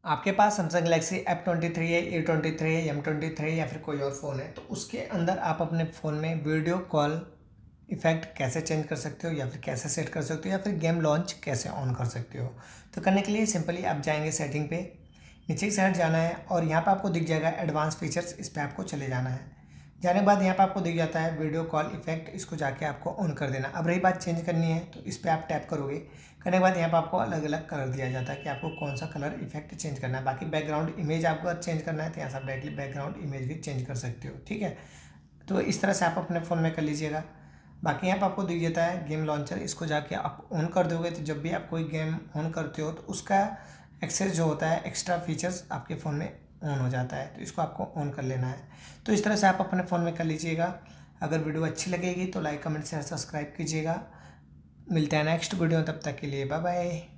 आपके पास Samsung Galaxy F23 है, A23 है, M23 या फिर कोई और फ़ोन है, तो उसके अंदर आप अपने फ़ोन में वीडियो कॉल इफ़ेक्ट कैसे चेंज कर सकते हो या फिर कैसे सेट कर सकते हो या फिर गेम लॉन्च कैसे ऑन कर सकते हो। तो करने के लिए सिंपली आप जाएंगे सेटिंग पे, नीचे की साइड जाना है और यहाँ पर आपको दिख जाएगा एडवांस फीचर्स, इस पर आपको चले जाना है। जाने के बाद यहाँ पर आपको दिख जाता है वीडियो कॉल इफेक्ट, इसको जाके आपको ऑन कर देना। अब रही बात चेंज करनी है तो इस पर आप टैप करोगे, करने के बाद यहाँ पर आपको अलग अलग कलर दिया जाता है कि आपको कौन सा कलर इफेक्ट चेंज करना है। बाकी बैकग्राउंड इमेज आपको चेंज करना है तो यहाँ से आप डायरेक्टली बैकग्राउंड इमेज भी चेंज कर सकते हो, ठीक है। तो इस तरह से आप अपने फ़ोन में कर लीजिएगा। बाकी यहाँ पर आपको दिख जाता है गेम लॉन्चर, इसको जाके आप ऑन कर दोगे तो जब भी आप कोई गेम ऑन करते हो तो उसका एक्सेस जो होता है, एक्स्ट्रा फीचर्स आपके फ़ोन में ऑन हो जाता है, तो इसको आपको ऑन कर लेना है। तो इस तरह से आप अपने फ़ोन में कर लीजिएगा। अगर वीडियो अच्छी लगेगी तो लाइक कमेंट शेयर सब्सक्राइब कीजिएगा। मिलते हैं नेक्स्ट वीडियो, तब तक के लिए बाय बाय।